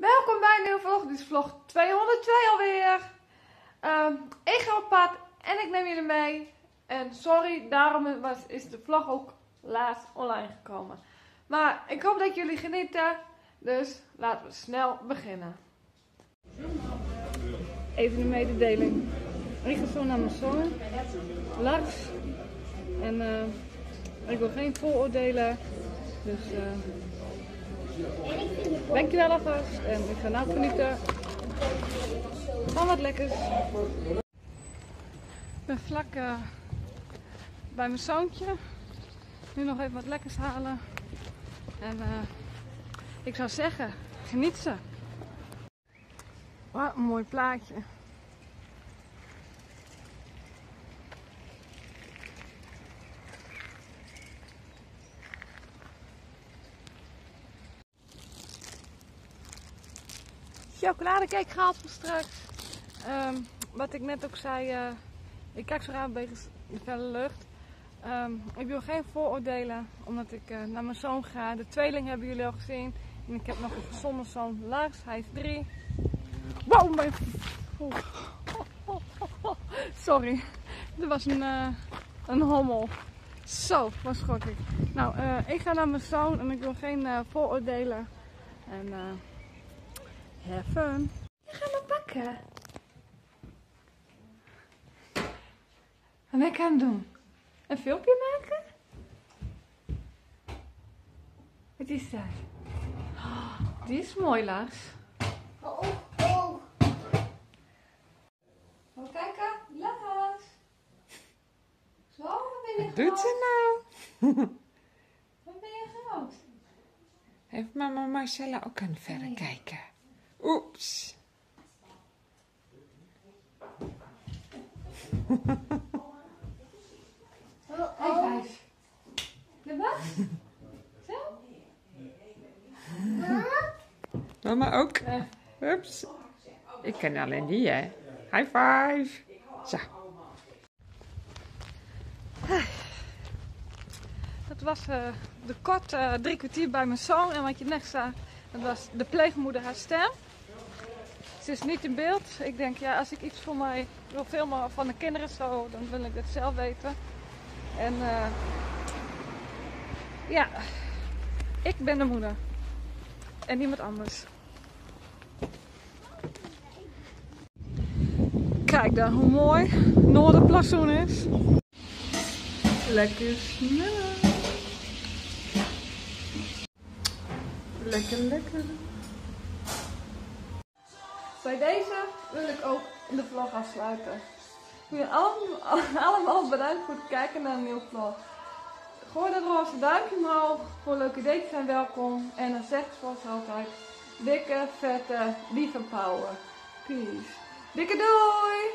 Welkom bij een nieuwe vlog. Dit is vlog 202 alweer. Ik ga op pad en ik neem jullie mee. En sorry, daarom is de vlog ook laat online gekomen. Maar ik hoop dat jullie genieten. Dus laten we snel beginnen. Even een mededeling. Ik ga zo naar mijn zoon, Lars. En ik wil geen vooroordelen. Dus dankjewel alvast. En ik ga nou genieten van wat lekkers. Ik ben vlak bij mijn zoontje. Nu nog even wat lekkers halen. En ik zou zeggen, geniet ze. Wat een mooi plaatje. Chocoladecake gehaald voor straks. Wat ik net ook zei, ik kijk zo raar wegens de felle lucht. Ik wil geen vooroordelen, omdat ik naar mijn zoon ga. De tweeling hebben jullie al gezien. En ik heb nog een gezonde zoon, Lars, hij is 3. Wow, mijn... Sorry, er was een hommel. Zo, wat schrok ik. Nou, ik ga naar mijn zoon en ik wil geen vooroordelen. En have fun. Je gaat me pakken. Wat ben ik aan het doen? Een filmpje maken? Wat is dat? Oh, die is mooi, Lars. Oh. Even kijken. Lars. Zo, wat ben je Wat doet ze nou? Wat ben je groot? Heeft mama Marcella ook aan verder kijken? Oeps. High five. De was? Zo? Mama ook? Oeps. Ik ken alleen die, hè? High five. Zo. Dat was de kort 3 kwartier bij mijn zoon. En wat je net zag, dat was de pleegmoeder haar stem. Ze is niet in beeld. Ik denk, ja, als ik iets voor mij wil filmen van de kinderen zo, dan wil ik dat zelf weten. En ja, ik ben de moeder. En niemand anders. Kijk dan hoe mooi Noorderplantsoen is. Lekker snel. Lekker. Bij deze wil ik ook de vlog afsluiten. Jullie allemaal bedankt voor het kijken naar een nieuwe vlog. Gooi dat roze duimpje omhoog. Voor leuke ideeën zijn welkom. En dan zeg ik zoals altijd: dikke, vette, lieve power. Peace. Dikke doei!